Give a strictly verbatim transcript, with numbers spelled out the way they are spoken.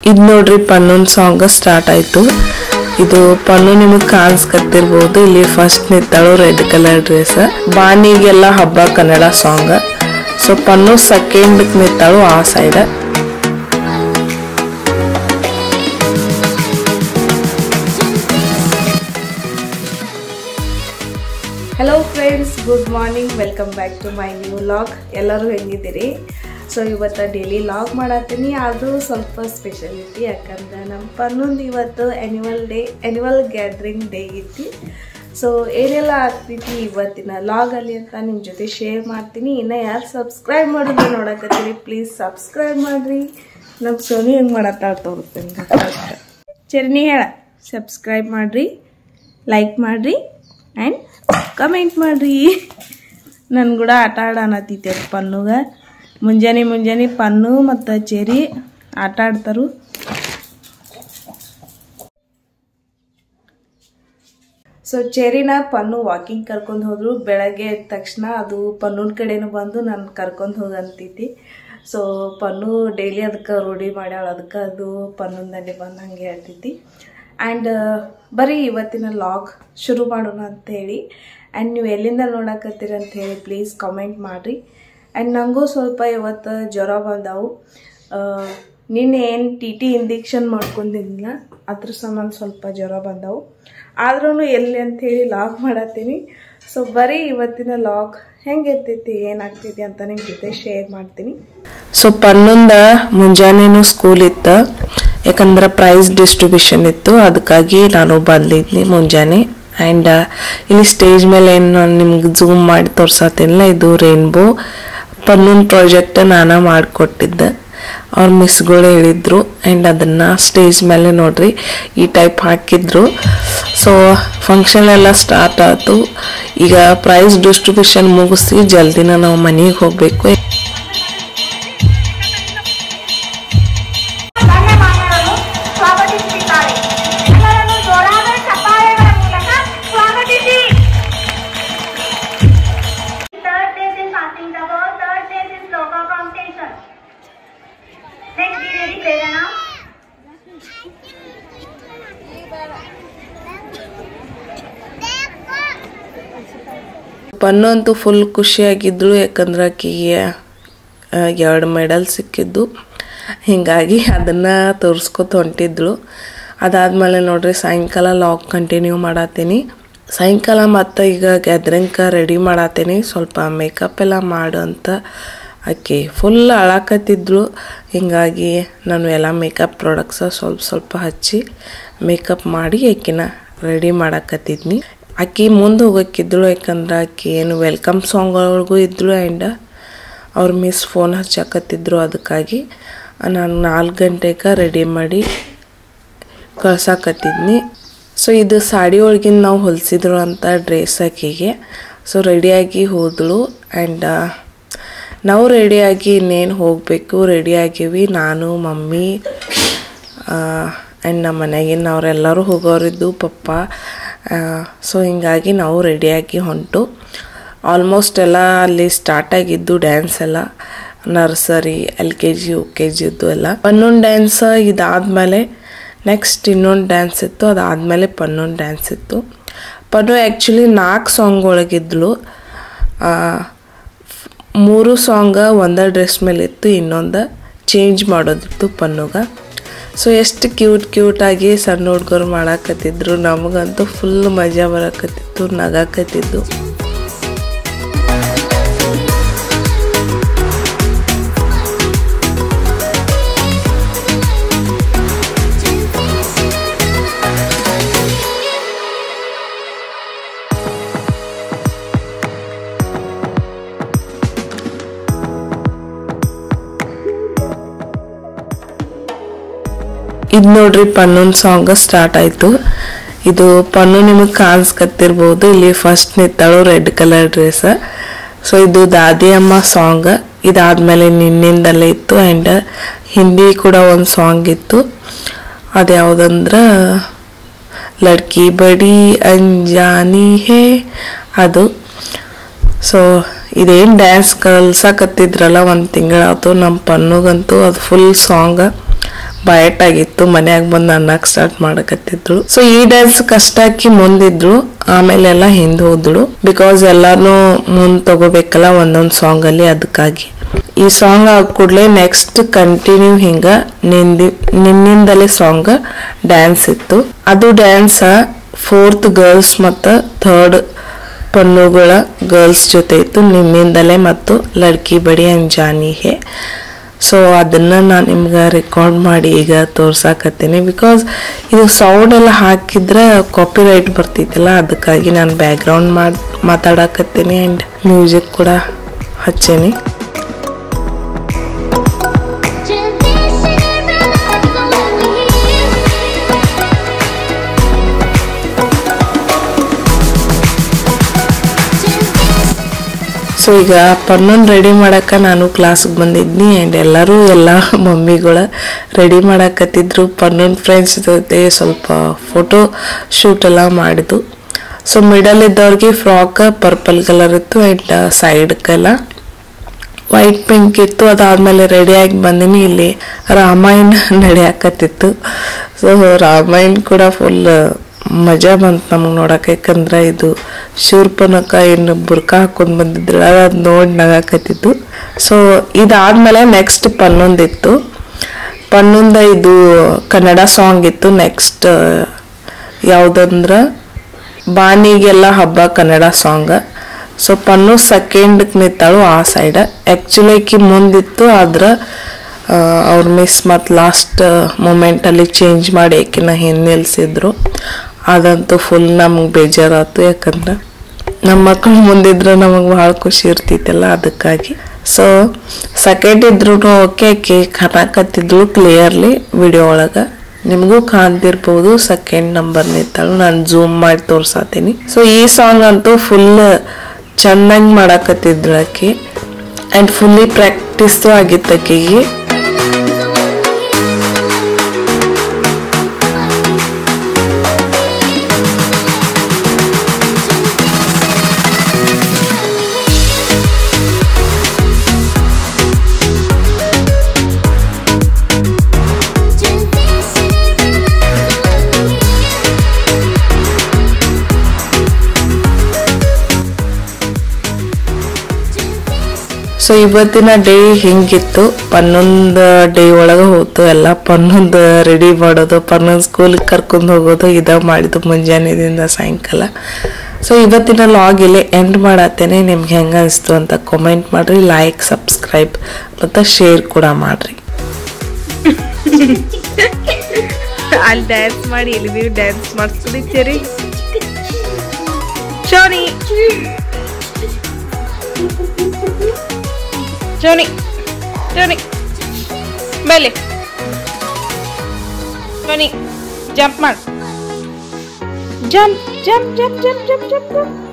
ಇದು ನೋಡ್ರಿ ಪನ್ನೂನ್ song start ಆಯ್ತು. ಇದು ಪನ್ನು ನಿಮಗೆ ಕಾಣಿಸ್ಕತ್ತಿರ್ಬೋದು. ಇಲ್ಲಿ ಫಸ್ಟ್ ನಿಂತಾಳು ರೆಡ್ ಕಲರ್ ಡ್ರೆಸ್. ಬಾನಿಗೆಲ್ಲ ಹಬ್ಬ Kannada song. So Pannu second ನಿಂತಾಳು ಆ side. Hello friends, good morning. Welcome back to my new vlog. ಎಲ್ಲರೂ ಹೆಂಗಿದ್ದೀರಿ? ಸೊ ಇವತ್ತು ಡೈಲಿ ವ್ಲಾಗ್ ಮಾಡತ್ತೀನಿ. ಆದರೂ ಸ್ವಲ್ಪ ಸ್ಪೆಷಲಿಟಿ, ಯಾಕಂದ್ರೆ ನಮ್ಮ ಪನ್ನೊಂದು ಇವತ್ತು annual day annual gathering day ಐತಿ. ಸೊ ಏನೆಲ್ಲ ಆಗ್ತೈತಿ ಇವತ್ತಿನ ವ್ಲಾಗಲ್ಲಿ ಅಂತ ನಿಮ್ಮ ಜೊತೆ ಶೇರ್ ಮಾಡ್ತೀನಿ. ಇನ್ನು ಯಾರು ಸಬ್ಸ್ಕ್ರೈಬ್ ಮಾಡಿದ್ರೆ ನೋಡಕತ್ತೀರಿ, ಪ್ಲೀಸ್ ಸಬ್ಸ್ಕ್ರೈಬ್ ಮಾಡಿರಿ. ನಮ್ಮ ಸೋನಿ ಹೆಂಗೆ ಮಾಡತ್ತ ತೋರಿಸ್ತೀನಿ. ಚರ್ನಿ ಹೇಳ, ಸಬ್ಸ್ಕ್ರೈಬ್ ಮಾಡಿರಿ, ಲೈಕ್ ಮಾಡಿರಿ ಆ್ಯಂಡ್ ಕಮೆಂಟ್ ಮಾಡ್ರಿ. ನನ್ನ ಕೂಡ ಆಟ ಆಡೋಣತ್ತೈತೆ ಪನ್ನುಗ. ಮುಂಜಾನೆ ಮುಂಜಾನೆ ಪನ್ನು ಮತ್ತು ಚೆರಿ ಆಟ ಆಡ್ತಾರು. ಸೊ ಚೆರಿನ ಪನ್ನು ವಾಕಿಂಗ್ ಕರ್ಕೊಂಡು ಹೋದ್ರು. ಬೆಳಗ್ಗೆ ಎದ್ದ ತಕ್ಷಣ ಅದು ಪನ್ನೂನ ಕಡೆನೂ ಬಂದು ನನ್ನ ಕರ್ಕೊಂಡು ಹೋಗಂತೈತಿ. ಸೊ ಪನ್ನು ಡೈಲಿ ಅದಕ್ಕೆ ರೂಢಿ ಮಾಡ್ಯಾಳ, ಅದಕ್ಕೆ ಅದು ಪನ್ನೂನಲ್ಲಿ ಬಂದು ಹಂಗೆ ಹೇಳ್ತೈತಿ. ಆ್ಯಂಡ್ ಬರೀ ಇವತ್ತಿನ ವ್ಲಾಗ್ ಶುರು ಮಾಡೋಣ ಅಂಥೇಳಿ. ಆ್ಯಂಡ್ ನೀವು ಎಲ್ಲಿಂದ ನೋಡಕತ್ತೀರಿ ಅಂತ ಹೇಳಿ ಪ್ಲೀಸ್ ಕಮೆಂಟ್ ಮಾಡಿರಿ. ಆ್ಯಂಡ್ ನನಗೂ ಸ್ವಲ್ಪ ಇವತ್ತು ಜ್ವರ ಬಂದವು. ನಿನ್ನೆ ಏನು ಟಿ ಟಿ ಇಂಜೆಕ್ಷನ್ ಮಾಡ್ಕೊಂಡಿದ್ದಿಲ್ಲ, ಅದ್ರ ಸಂಬಂಧ ಸ್ವಲ್ಪ ಜ್ವರ ಬಂದವು. ಆದ್ರೂ ಎಲ್ಲಿ ಅಂಥೇಳಿ ಲಾಗ್ ಮಾಡತ್ತೀನಿ. ಸೊ ಬರೀ ಇವತ್ತಿನ ಲಾಗ್ ಹೆಂಗಿರ್ತೈತಿ, ಏನಾಗ್ತೈತಿ ಅಂತ ನಿಮ್ಮ ಜೊತೆ ಶೇರ್ ಮಾಡ್ತೀನಿ. ಸೊ ಪನ್ನೊಂದ ಮುಂಜಾನೆನೂ ಸ್ಕೂಲ್ ಇತ್ತು, ಯಾಕಂದ್ರೆ ಪ್ರೈಸ್ ಡಿಸ್ಟ್ರಿಬ್ಯೂಷನ್ ಇತ್ತು. ಅದಕ್ಕಾಗಿ ನಾನು ಬಂದಿದ್ನಿ ಮುಂಜಾನೆ. ಆ್ಯಂಡ್ ಇಲ್ಲಿ ಸ್ಟೇಜ್ ಮೇಲೆ ಏನು ನಾನು ನಿಮ್ಗೆ ಝೂಮ್ ಮಾಡಿ ತೋರ್ಸತ್ತಿಲ್ಲ, ಇದು ರೇನ್ಬೋ ಪನ್ನೂನ್ ಪ್ರಾಜೆಕ್ಟ್ ನಾನು ಮಾಡಿಕೊಟ್ಟಿದ್ದೆ. ಅವ್ರ ಮಿಸ್ಗಳು ಹೇಳಿದ್ರು. ಆ್ಯಂಡ್ ಅದನ್ನು ಸ್ಟೇಜ್ ಮೇಲೆ ನೋಡ್ರಿ ಈ ಟೈಪ್ ಹಾಕಿದ್ರು. ಸೊ ಫಂಕ್ಷನ್ ಎಲ್ಲ ಸ್ಟಾರ್ಟ್ ಆಯಿತು. ಈಗ ಪ್ರೈಸ್ ಡಿಸ್ಟ್ರಿಬ್ಯೂಷನ್ ಮುಗಿಸಿ ಜಲ್ದಿನ ನಾವು ಮನೆಗೆ ಹೋಗಬೇಕು. ಪನ್ನು ಅಂತೂ ಫುಲ್ ಖುಷಿಯಾಗಿದ್ಳು, ಯಾಕಂದ್ರೆ ಆಕೆಗೆ ಎರಡು ಮೆಡಲ್ ಸಿಕ್ಕಿದ್ದು. ಹೀಗಾಗಿ ಅದನ್ನು ತೋರಿಸ್ಕೊತ ಹೊಂಟಿದ್ಳು. ಅದಾದಮೇಲೆ ನೋಡ್ರಿ ಸಾಯಂಕಾಲ ಲಾಗ್ ಕಂಟಿನ್ಯೂ ಮಾಡತ್ತೀನಿ. ಸಾಯಂಕಾಲ ಮತ್ತು ಈಗ ಗ್ಯಾದ್ರಿಂಗ್ಗೆ ರೆಡಿ ಮಾಡತ್ತೀನಿ. ಸ್ವಲ್ಪ ಮೇಕಪ್ ಎಲ್ಲ ಮಾಡು ಅಂತ ಆಕೆ ಫುಲ್ ಅಳಾಕತ್ತಿದ್ಳು. ಹೀಗಾಗಿ ನಾನು ಎಲ್ಲ ಮೇಕಪ್ ಪ್ರಾಡಕ್ಟ್ಸ ಸ್ವಲ್ಪ ಸ್ವಲ್ಪ ಹಚ್ಚಿ ಮೇಕಪ್ ಮಾಡಿ ಆಕಿನ ರೆಡಿ ಮಾಡಕತ್ತಿದ್ನಿ. ಆಕೆ ಮುಂದೆ ಹೋಗೋಕ್ಕಿದ್ಳು, ಯಾಕಂದ್ರೆ ಆಕೆ ಏನು ವೆಲ್ಕಮ್ ಸಾಂಗ್ ಒಳಗೂ ಇದ್ಳು. ಆ್ಯಂಡ್ ಅವ್ರ ಮಿಸ್ ಫೋನ್ ಹಚ್ಚಾಕತ್ತಿದ್ರು. ಅದಕ್ಕಾಗಿ ನಾನು ನಾಲ್ಕು ಗಂಟೆಗೆ ರೆಡಿ ಮಾಡಿ ಕಳ್ಸಾಕತ್ತಿದ್ನಿ. ಸೊ ಇದು ಸಾಡಿ ಒಳಗಿನ ನಾವು ಹೊಲಿಸಿದ್ರು ಅಂತ ಡ್ರೆಸ್ ಆಕೆಗೆ. ಸೊ ರೆಡಿಯಾಗಿ ಹೋದಳು. ಆ್ಯಂಡ್ ನಾವು ರೆಡಿಯಾಗಿ ಇನ್ನೇನು ಹೋಗಬೇಕು, ರೆಡಿ ಆಗೀವಿ. ನಾನು, ಮಮ್ಮಿ ಆ್ಯಂಡ್ ನಮ್ಮ ಮನೆಗಿನವರೆಲ್ಲರೂ ಹೋಗೋರಿದ್ದು, ಪಪ್ಪ. ಸೊ ಹಿಂಗಾಗಿ ನಾವು ರೆಡಿಯಾಗಿ ಹೊಂಟು. ಆಲ್ಮೋಸ್ಟ್ ಎಲ್ಲ ಅಲ್ಲಿ ಸ್ಟಾರ್ಟ್ ಆಗಿದ್ದು ಡ್ಯಾನ್ಸ್ ಎಲ್ಲ, nursery, L K G U K ಜಿದ್ದು ಎಲ್ಲ. ಪನ್ನೊಂದು ಡ್ಯಾನ್ಸ್ ಇದಾದಮೇಲೆ ನೆಕ್ಸ್ಟ್ ಇನ್ನೊಂದು ಡ್ಯಾನ್ಸ್ ಇತ್ತು. ಅದಾದಮೇಲೆ ಪನ್ನೊಂದು ಡ್ಯಾನ್ಸ್ ಇತ್ತು. ಪನ್ನು ಆ್ಯಕ್ಚುಲಿ ನಾಲ್ಕು ಸಾಂಗ್ ಒಳಗಿದ್ಳು. ಮೂರು ಸಾಂಗ ಒಂದೇ ಡ್ರೆಸ್ ಮೇಲೆ ಇತ್ತು, ಇನ್ನೊಂದು ಚೇಂಜ್ ಮಾಡೋದಿತ್ತು ಪನ್ನುಗ. ಸೊ ಎಷ್ಟು ಕ್ಯೂಟ್ ಕ್ಯೂಟಾಗಿ ಸಣ್ಣ ಹುಡುಗರು ಮಾಡಾಕತ್ತಿದ್ರು. ನಮಗಂತೂ ಫುಲ್ ಮಜಾ ಬರಕತ್ತಿತ್ತು, ನಗಾಕತ್ತಿದ್ದು. ಇದು ನೋಡ್ರಿ ಪನ್ನೂನ್ ಸಾಂಗ್ ಸ್ಟಾರ್ಟ್ ಆಯಿತು. ಇದು ಪನ್ನು ನಿಮಗೆ ಕಾಣಿಸ್ಕತ್ತಿರ್ಬೋದು. ಇಲ್ಲಿ ಫಸ್ಟ್ ನಿಂತಾಳು ರೆಡ್ ಕಲರ್ ಡ್ರೆಸ್. ಸೊ ಇದು ದಾದಿ ಅಮ್ಮ ಸಾಂಗ್. ಇದಾದಮೇಲೆ ನಿನ್ನಿಂದಲೇ ಇತ್ತು. ಆ್ಯಂಡ್ ಹಿಂದಿ ಕೂಡ ಒಂದು ಸಾಂಗ್ ಇತ್ತು. ಅದು ಯಾವುದಂದ್ರೆ ಲಡ್ಕಿ ಬಡಿ ಅಂಜಾನಿ ಹೇ ಅದು. ಸೊ ಇದೇನು ಡ್ಯಾನ್ಸ್ ಕಲ್ಸಕತ್ತಿದ್ರಲ್ಲ ಒಂದು ತಿಂಗಳಾಯ್ತು. ನಮ್ಮ ಪನ್ನುಗಂತೂ ಅದು ಫುಲ್ ಸಾಂಗ್ ಬಯಟ್ ಆಗಿತ್ತು. ಮನ್ಯಾಗ ಬಂದು ಅನ್ನಕ್ಕೆ ಸ್ಟಾರ್ಟ್ ಮಾಡಕತ್ತಿದ್ರು. ಸೊ ಈ ಡ್ಯಾನ್ಸ್ ಕಷ್ಟ ಹಾಕಿ ಮುಂದಿದ್ರು, ಆಮೇಲೆಲ್ಲ ಹಿಂದೆ ಹೋದಳು. ಬಿಕಾಸ್ ಎಲ್ಲಾನು ಮುಂದ್ ತಗೋಬೇಕಲ್ಲ ಒಂದೊಂದ್ ಸಾಂಗ್ ಅಲ್ಲಿ. ಅದಕ್ಕಾಗಿ ಈ ಸಾಂಗ್ ಆಗ ಕೂಡ್ಲೆ ನೆಕ್ಸ್ಟ್ ಕಂಟಿನ್ಯೂ ಹಿಂಗ ನಿಂದಿ ನಿನ್ನಿಂದಲೇ ಸಾಂಗ್ ಡ್ಯಾನ್ಸ್ ಇತ್ತು. ಅದು ಡ್ಯಾನ್ಸ್ ಫೋರ್ತ್ ಗರ್ಲ್ಸ್ ಮತ್ತು ಥರ್ಡ್ ಪನ್ನುಗಳ ಗರ್ಲ್ಸ್ ಜೊತೆ ಇತ್ತು, ನಿಮ್ಮಿಂದಲೇ ಮತ್ತು ಲಡ್ಕಿ ಬಡಿ ಅಂಜಾನಿ ಹೇ. ಸೊ ಅದನ್ನ ನಾನು ನಿಮ್ಗೆ ರೆಕಾರ್ಡ್ ಮಾಡಿ ಈಗ ತೋರ್ಸಾಕತ್ತೀನಿ. ಬಿಕಾಸ್ ಇದು ಸೌಂಡ್ ಎಲ್ಲ ಹಾಕಿದ್ರೆ ಕಾಪಿ ರೈಟ್ ಬರ್ತಿತ್ತಲ್ಲ, ಅದಕ್ಕಾಗಿ ನಾನು ಬ್ಯಾಕ್ ಗ್ರೌಂಡ್ ಮಾಡಿ ಮಾತಾಡಕತ್ತೀನಿ ಆ್ಯಂಡ್ ಮ್ಯೂಸಿಕ್ ಕೂಡ ಹಚ್ಚೇನಿ. ಸೊ ಈಗ ಪನ್ನೊಂದು ರೆಡಿ ಮಾಡಕ್ಕೆ ನಾನು ಕ್ಲಾಸಿಗೆ ಬಂದಿದ್ನಿ ಆ್ಯಂಡ್ ಎಲ್ಲರೂ ಎಲ್ಲ ಮಮ್ಮಿಗಳ ರೆಡಿ ಮಾಡಕತ್ತಿದ್ರು. ಪನ್ನೊಂದು ಫ್ರೆಂಡ್ಸ್ ಜೊತೆ ಸ್ವಲ್ಪ ಫೋಟೋ ಶೂಟ್ ಎಲ್ಲ ಮಾಡಿದ್ದು. ಸೊ ಮಿಡಲ್ ಇದ್ದವ್ರಿಗೆ ಫ್ರಾಕ್ ಪರ್ಪಲ್ ಕಲರ್ ಇತ್ತು ಆ್ಯಂಡ್ ಸೈಡ್ಗೆಲ್ಲ ವೈಟ್ ಪಿಂಕ್ ಇತ್ತು. ಅದಾದಮೇಲೆ ರೆಡಿಯಾಗಿ ಬಂದಿನಿ. ಇಲ್ಲಿ ರಾಮಾಯಣ ನಡೆಯಾಕತ್ತಿತ್ತು. ಸೊ ರಾಮಾಯಣ ಕೂಡ ಫುಲ್ ಮಜಾ ಬಂತು ನಮಗೆ ನೋಡಕ್ಕೆ. ಯಾಕಂದ್ರೆ ಇದು ಶೂರ್ಪನಕ ಏನು ಬುರ್ಕ ಹಾಕೊಂಡು ಬಂದಿದ್ರು, ಅದು ನೋಡಿ ನಗಾಕತ್ತಿತ್ತು. ಸೊ ಇದಾದ್ಮೇಲೆ ನೆಕ್ಸ್ಟ್ ಪನ್ನೊಂದಿತ್ತು. ಪನ್ನೊಂದ ಇದು ಕನ್ನಡ ಸಾಂಗ್ ಇತ್ತು. ನೆಕ್ಸ್ಟ್ ಯಾವುದಂದ್ರೆ ಬಾನಿಗೆಲ್ಲ ಹಬ್ಬ ಕನ್ನಡ ಸಾಂಗ್. ಸೊ ಪನ್ನು ಸೆಕೆಂಡ್ಗೆ ನಿಂತಾಳು ಆ ಸೈಡ್. ಆ್ಯಕ್ಚುಲಿ ಆಕಿ ಮುಂದಿತ್ತು, ಆದ್ರೆ ಅವ್ರ ಮಿಸ್ ಮತ್ತು ಲಾಸ್ಟ್ ಮೂಮೆಂಟಲ್ಲಿ ಚೇಂಜ್ ಮಾಡಿ ಆಕಿನ ಹಿಂದೆ ನಿಲ್ಸಿದ್ರು. ಅದಂತೂ ಫುಲ್ ನಮಗೆ ಬೇಜಾರಾಯ್ತು. ಯಾಕಂದ್ರೆ ನಮ್ಮ ಮಕ್ಕಳು ಮುಂದಿದ್ರೆ ನಮಗೆ ಭಾಳ ಖುಷಿ ಇರ್ತಿತ್ತಲ್ಲ, ಅದಕ್ಕಾಗಿ. ಸೊ ಸೆಕೆಂಡ್ ಇದ್ರು ಓಕೆ, ಆಕೆ ಕಾಣಕತ್ತಿದ್ಳು ಕ್ಲಿಯರ್ಲಿ ವಿಡಿಯೋ ಒಳಗೆ. ನಿಮಗೂ ಕಾಣ್ತಿರ್ಬೋದು ಸೆಕೆಂಡ್ ನಂಬರ್ ನಿಂತಾಳು. ನಾನು ಝೂಮ್ ಮಾಡಿ ತೋರ್ಸಾತೀನಿ. ಸೊ ಈ ಸಾಂಗ್ ಅಂತೂ ಫುಲ್ ಚೆನ್ನಾಗಿ ಮಾಡಕತ್ತಿದ್ಳು ಆಕೆ ಆ್ಯಂಡ್ ಫುಲ್ಲಿ ಪ್ರಾಕ್ಟೀಸು ಆಗಿತ್ತು ಆಕೆಗೆ. ಸೊ ಇವತ್ತಿನ ಡೇ ಹಿಂಗಿತ್ತು. ಪನ್ನೊಂದು ಡೇ ಒಳಗೆ ಹೋಯ್ತು ಎಲ್ಲ. ಪನ್ನೊಂದು ರೆಡಿ ಮಾಡೋದು, ಪನ್ನೊಂದು ಸ್ಕೂಲಿಗೆ ಕರ್ಕೊಂಡು ಹೋಗೋದು, ಇದ ಮಾಡಿದ್ದು ಮುಂಜಾನೆದಿಂದ ಸಾಯಂಕಾಲ. ಸೊ ಇವತ್ತಿನ ಲಾಗ್ ಇಲ್ಲೇ ಎಂಡ್ ಮಾಡತ್ತೇನೆ. ನಿಮ್ಗೆ ಹೆಂಗೆ ಅನಿಸ್ತು ಅಂತ ಕಾಮೆಂಟ್ ಮಾಡಿರಿ, ಲೈಕ್, ಸಬ್ಸ್ಕ್ರೈಬ್ ಮತ್ತು ಶೇರ್ ಕೂಡ ಮಾಡಿರಿ. ಅಲ್ಲಿ ಡ್ಯಾನ್ಸ್ ಮಾಡಿ ಇಲ್ಲಿ ನೀವು ಡ್ಯಾನ್ಸ್ ಮಾಡಿಸ್ಕೊಂಡಿದ್ದೀರಿ. ಶೋನಿ Johnny, Johnny, Belly, Johnny, jump man, jump, jump, jump, jump, jump, jump, jump.